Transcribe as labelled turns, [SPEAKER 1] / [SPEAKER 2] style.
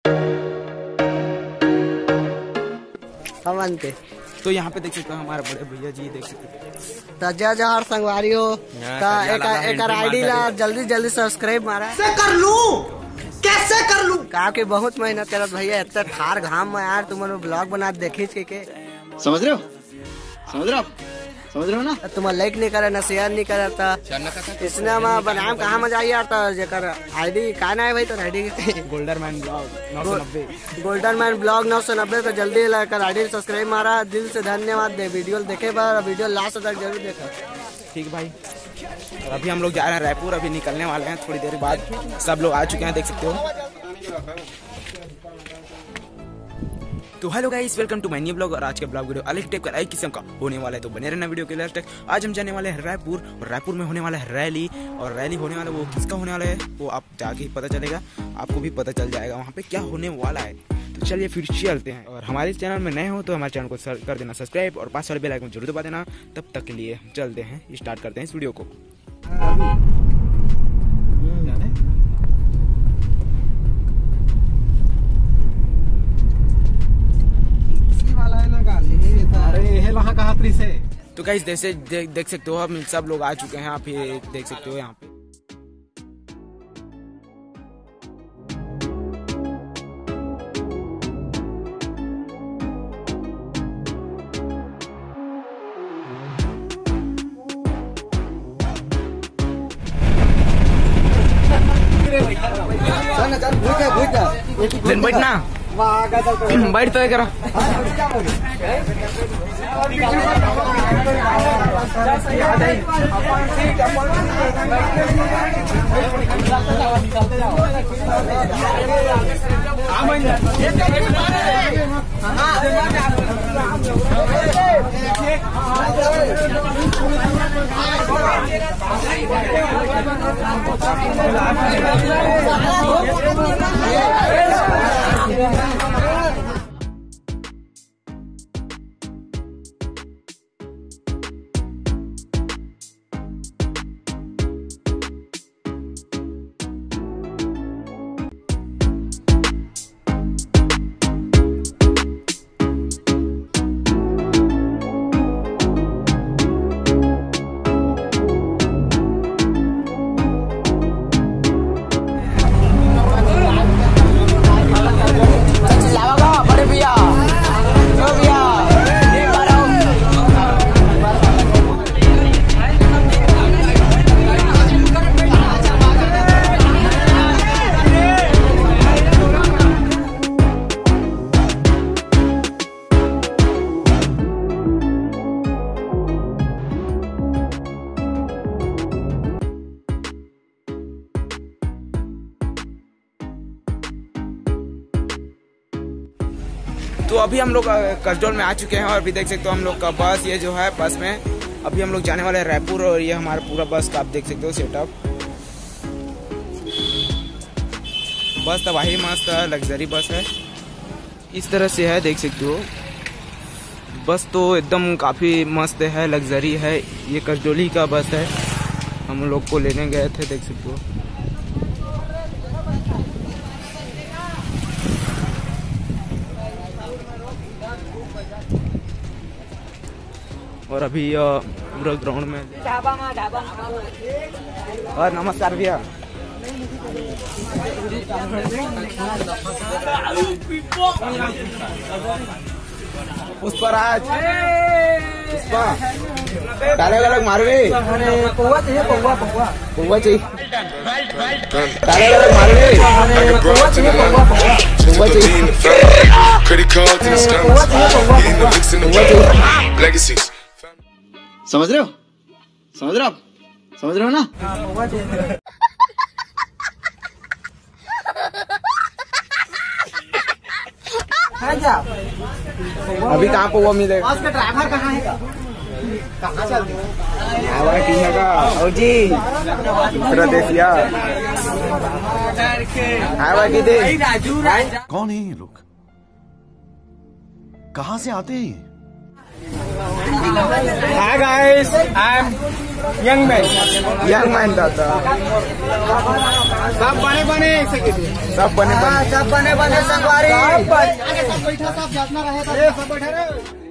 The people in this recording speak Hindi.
[SPEAKER 1] हमनते
[SPEAKER 2] तो यहाँ पे देख सकते हो हमारे बड़े भैया जी, देख सकते हो
[SPEAKER 1] जय जहर संगवारी हो एक आईडी ला जल्दी सब्सक्राइब मारा कैसे कर लूं कहा के बहुत मेहनत करत भैया, इतना ठार घाम में यार तुम ब्लॉग बना देखी के
[SPEAKER 3] समझ रहे हो ना।
[SPEAKER 1] तुम लाइक नहीं करे ना शेयर नहीं करे तो इसने में बनाम कहाँ मजा आई यार। तो जेकर आईडी का ना है भाई, तो आईडी
[SPEAKER 2] गोल्डन मैन
[SPEAKER 1] ब्लॉग 990 तो जल्दी लाकर आईडी सब्सक्राइब मारा। दिल से धन्यवाद दे वीडियो देखे बार, वीडियो लास्ट तक जरूर देखा।
[SPEAKER 2] ठीक भाई, और अभी हम लोग जा रहे हैं रायपुर, अभी निकलने वाले हैं थोड़ी देर बाद। सब लोग आ चुके हैं, देख सकते हो। तो hello guys, welcome to my new blog. और आज के ब्लॉग वीडियो अलग टाइप का अलग किस्म का होने वाला है, तो बने रहना वीडियो के लास्ट तक। आज हम जाने वाले हैं रायपुर, और रायपुर में होने वाला है रैली। और रैली होने वाला वो किसका होने वाला है वो आप जाके ही पता चलेगा, आपको भी पता चल जाएगा वहाँ पे क्या होने वाला है। तो चलिए फिर चलते हैं। और हमारे चैनल में नए हो तो हमारे चैनल को कर देना सब्सक्राइब, और पास वाले बेल आइकन जरूर दबा देना। तब तक के लिए हम चलते हैं, स्टार्ट करते हैं इस वीडियो को। तो गाइस देख सकते हो हम सब लोग आ चुके हैं, आप ये देख सकते हो यहाँ पे। बैठना बैठ तो करो। तो अभी हम लोग कसडोल में आ चुके हैं, और अभी देख सकते हो हम लोग का बस, ये जो है बस में अभी हम लोग जाने वाले हैं रायपुर। और ये हमारा पूरा बस का आप देख सकते हो सेटअप। बस तो वही मस्त लग्जरी बस है, इस तरह से है, देख सकते हो। बस तो एकदम काफ़ी मस्त है, लग्जरी है। ये कसडोली का बस है, हम लोग को लेने गए थे, देख सकते हो। और अभी पूरा ग्राउंड में। और नमस्कार भैया। पुष्पराज पुष्पा डाले अलग मारवे पौवा चाहिए डाले अलग मारवे पौवा चाहिए।
[SPEAKER 3] समझ रहे हो ना।
[SPEAKER 2] अभी कहाँ पे वो मिलेगा?
[SPEAKER 1] बस का ड्राइवर कहाँ है? कहाँ चलते
[SPEAKER 2] जी प्रदेशिया
[SPEAKER 4] कौन है ये लोग, कहाँ से आते हैं? Hi guys, I'm young man दादा। सब बने संगवारी। सब बैठा सब जातना रहे। सब बैठे रे।